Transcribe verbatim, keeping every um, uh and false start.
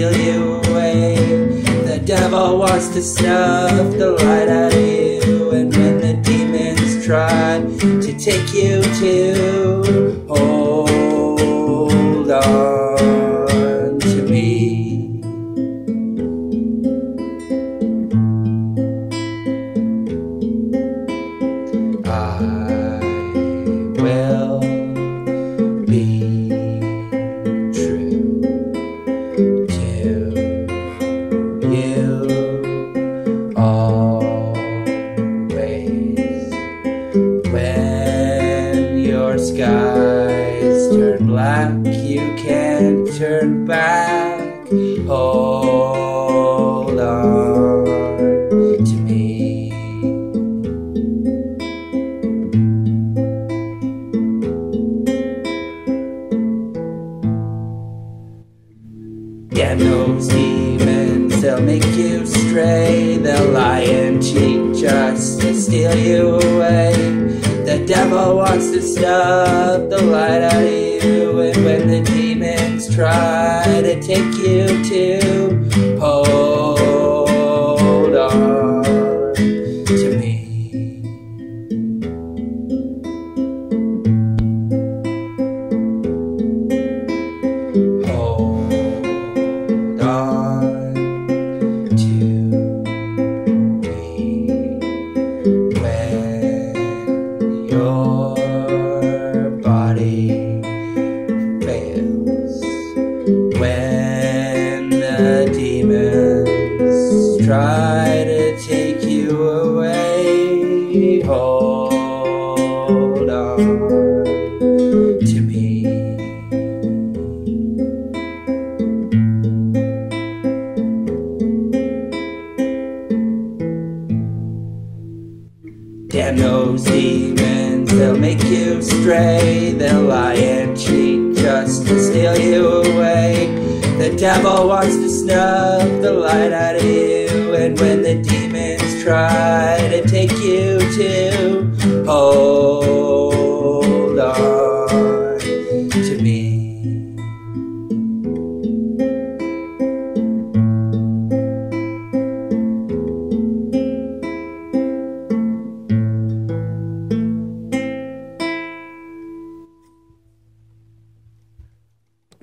steal you away. The devil wants to snuff the light out of you, and when the demons try to take you to, hold on to me. I will be true to you always. When your skies turn black, you can't turn back. Hold on to me. Damn those demons, they'll make you stray. They'll lie and cheat just to steal you away. The devil wants to snuff the light out of you, and when the demons try to take you to, hold on to me. Hold on to me. When your body fails, when the demons try to take you away, hold on to me. Damn those demons, they'll make you stray. They'll lie and cheat just to steal you away. The devil wants to snuff the light out of you, and when the demons try to take you to,